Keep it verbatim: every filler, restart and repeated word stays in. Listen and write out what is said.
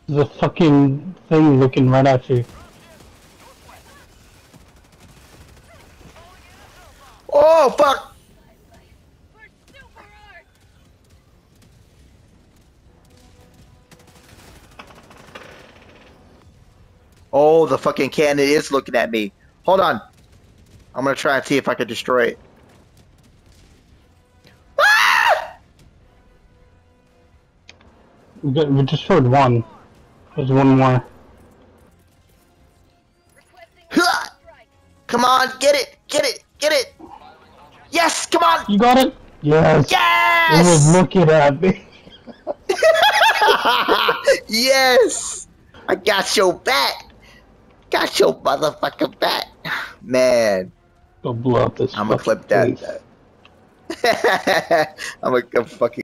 There's a fucking thing looking right at you. Oh fuck! Oh, the fucking cannon is looking at me. Hold on. I'm gonna try and see if I can destroy it. Ah! We, got, we destroyed one. There's one more. Huh! Come on, get it, get it, get it. Yes, come on. You got it? Yes! It was Yes! looking at me. Yes! I got your back. Got your motherfucking back. Man. Go blow up this I'm gonna fucking clip that. place. I'm gonna fucking